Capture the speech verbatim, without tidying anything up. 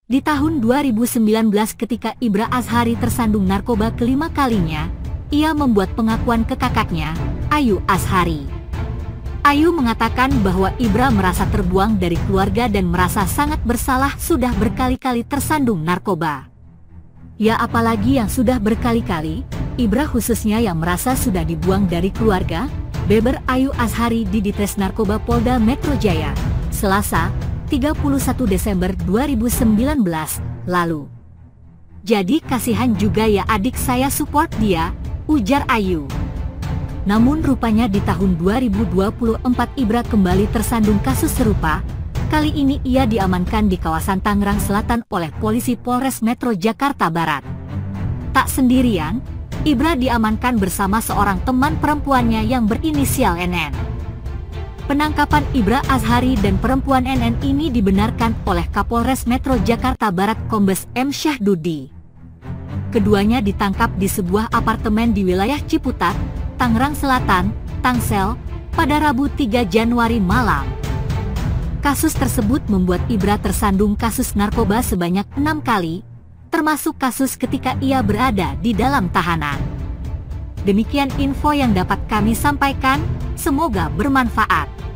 Di tahun dua ribu sembilan belas ketika Ibra Azhari tersandung narkoba kelima kalinya, ia membuat pengakuan ke kakaknya, Ayu Azhari. Ayu mengatakan bahwa Ibra merasa terbuang dari keluarga dan merasa sangat bersalah sudah berkali-kali tersandung narkoba. Ya apalagi yang sudah berkali-kali, Ibra khususnya yang merasa sudah dibuang dari keluarga, beber Ayu Azhari di Ditres Narkoba Polda Metro Jaya, Selasa, tiga puluh satu Desember dua ribu sembilan belas, lalu. Jadi kasihan juga ya adik saya support dia, ujar Ayu. Namun rupanya di tahun dua ribu dua puluh empat Ibra kembali tersandung kasus serupa. Kali ini ia diamankan di kawasan Tangerang Selatan oleh polisi Polres Metro Jakarta Barat. Tak sendirian, Ibra diamankan bersama seorang teman perempuannya yang berinisial N N. Penangkapan Ibra Azhari dan perempuan N N ini dibenarkan oleh Kapolres Metro Jakarta Barat Kombes M Syahdudi. Keduanya ditangkap di sebuah apartemen di wilayah Ciputat, Tangerang Selatan, Tangsel, pada Rabu tiga Januari malam. Kasus tersebut membuat Ibra tersandung kasus narkoba sebanyak enam kali, termasuk kasus ketika ia berada di dalam tahanan. Demikian info yang dapat kami sampaikan, semoga bermanfaat.